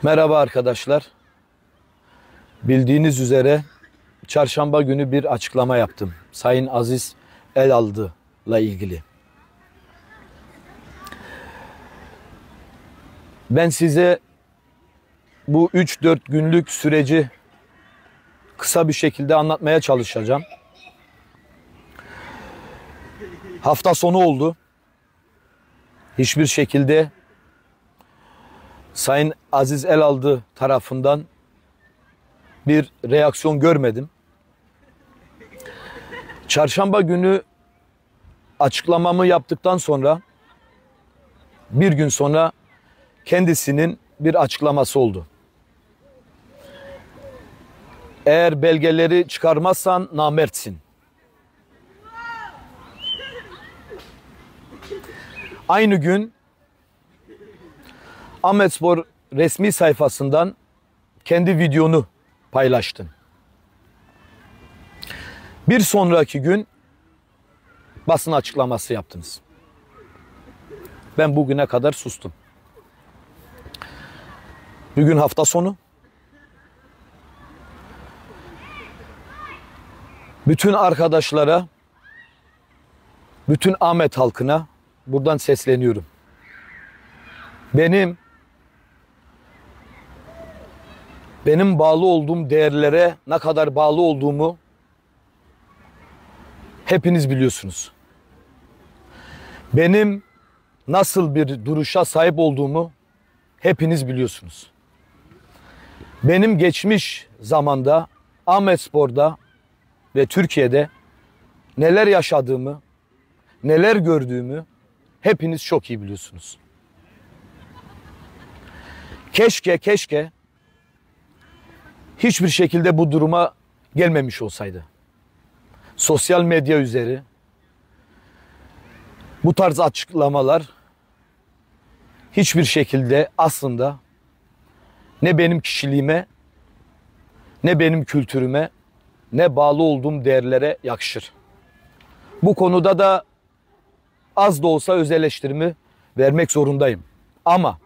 Merhaba arkadaşlar. Bildiğiniz üzere çarşamba günü bir açıklama yaptım. Sayın Aziz Elaldı'la ilgili. Ben size bu 3-4 günlük süreci kısa bir şekilde anlatmaya çalışacağım. Hafta sonu oldu. Hiçbir şekilde Sayın Aziz Elaldı tarafından bir reaksiyon görmedim. Çarşamba günü açıklamamı yaptıktan sonra bir gün sonra kendisinin bir açıklaması oldu. Eğer belgeleri çıkarmazsan namertsin. Aynı gün Ahmetspor resmi sayfasından kendi videonu paylaştın. Bir sonraki gün basın açıklaması yaptınız. Ben bugüne kadar sustum. Bugün hafta sonu. Bütün arkadaşlara, bütün Ahmet halkına buradan sesleniyorum. Benim bağlı olduğum değerlere ne kadar bağlı olduğumu hepiniz biliyorsunuz. Benim nasıl bir duruşa sahip olduğumu hepiniz biliyorsunuz. Benim geçmiş zamanda Ahmetspor'da ve Türkiye'de neler yaşadığımı, neler gördüğümü hepiniz çok iyi biliyorsunuz. Keşke hiçbir şekilde bu duruma gelmemiş olsaydı. Sosyal medya üzeri bu tarz açıklamalar hiçbir şekilde aslında ne benim kişiliğime, ne benim kültürüme, ne bağlı olduğum değerlere yakışır. Bu konuda da az da olsa öz eleştirimi vermek zorundayım. Ama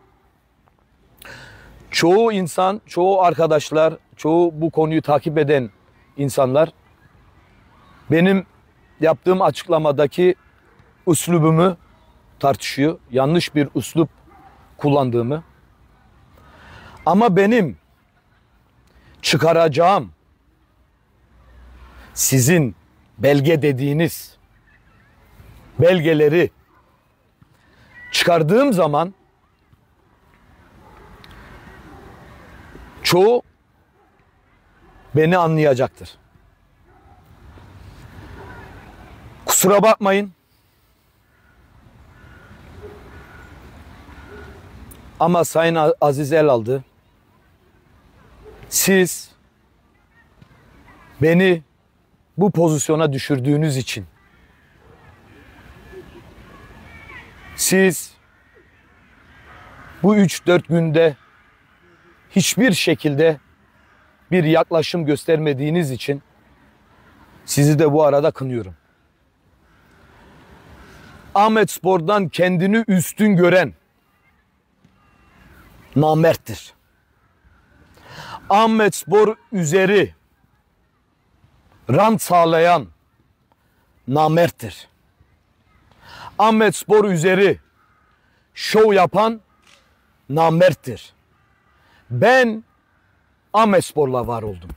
çoğu insan, çoğu arkadaşlar, çoğu bu konuyu takip eden insanlar benim yaptığım açıklamadaki üslubumu tartışıyor. Yanlış bir üslup kullandığımı. Ama benim çıkaracağım sizin belge dediğiniz belgeleri çıkardığım zaman çoğu beni anlayacaktır. Kusura bakmayın. Ama Sayın Aziz Elaldı, siz beni bu pozisyona düşürdüğünüz için, siz bu 3-4 günde hiçbir şekilde bir yaklaşım göstermediğiniz için sizi de bu arada kınıyorum. Ahmetspor'dan kendini üstün gören namerttir. Ahmetspor üzeri rant sağlayan namerttir. Ahmetspor üzeri şov yapan namerttir. Ben Ahmetspor'la var oldum.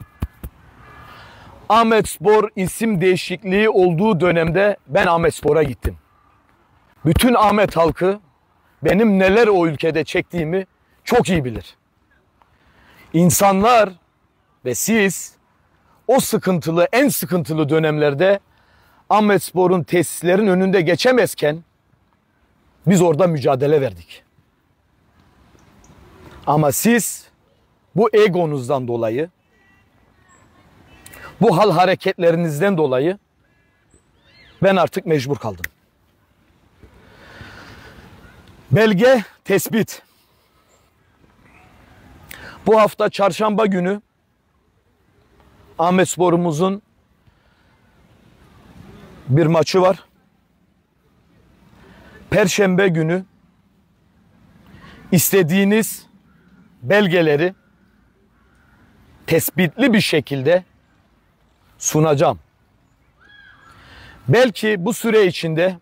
Ahmetspor isim değişikliği olduğu dönemde ben Ahmetspor'a gittim. Bütün Ahmet halkı benim neler o ülkede çektiğimi çok iyi bilir. İnsanlar ve siz o sıkıntılı, en sıkıntılı dönemlerde Ahmetspor'un tesislerin önünde geçemezken biz orada mücadele verdik. Ama siz bu egonuzdan dolayı, bu hal hareketlerinizden dolayı ben artık mecbur kaldım. Belge, tespit. Bu hafta çarşamba günü Ahmetspor'umuzun bir maçı var. Perşembe günü istediğiniz belgeleri tespitli bir şekilde sunacağım. Belki bu süre içinde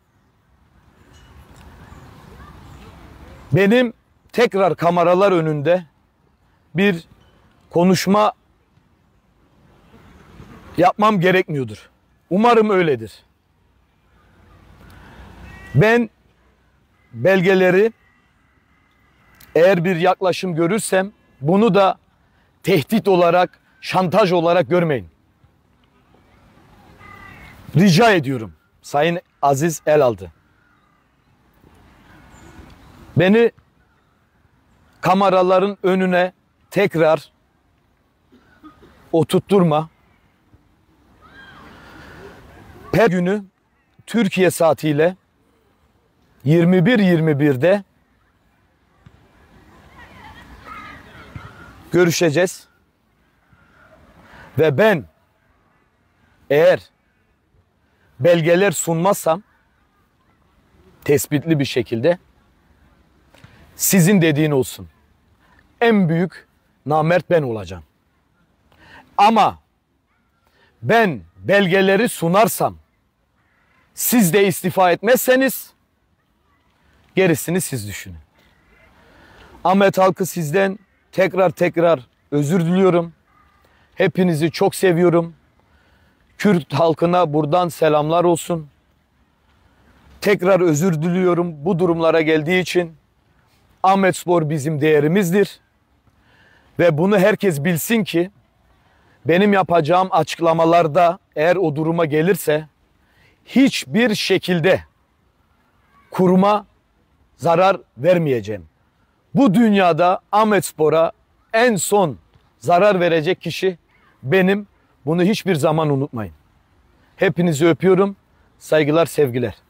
benim tekrar kameralar önünde bir konuşma yapmam gerekmiyordur. Umarım öyledir. Ben belgeleri eğer bir yaklaşım görürsem bunu da tehdit olarak, şantaj olarak görmeyin. Rica ediyorum Sayın Aziz Elaltı. Beni kameraların önüne tekrar oturtturma. Per günü Türkiye saatiyle 21:21'de görüşeceğiz. Ve ben eğer belgeler sunmazsam tespitli bir şekilde sizin dediğin olsun. En büyük namert ben olacağım. Ama ben belgeleri sunarsam siz de istifa etmezseniz gerisini siz düşünün. Ahmet halkı sizden tekrar özür diliyorum. Hepinizi çok seviyorum. Kürt halkına buradan selamlar olsun. Tekrar özür diliyorum bu durumlara geldiği için. Ahmetspor bizim değerimizdir. Ve bunu herkes bilsin ki benim yapacağım açıklamalarda eğer o duruma gelirse hiçbir şekilde kuruma zarar vermeyeceğim. Bu dünyada Ahmetspor'a en son zarar verecek kişi benim. Bunu hiçbir zaman unutmayın. Hepinizi öpüyorum. Saygılar, sevgiler.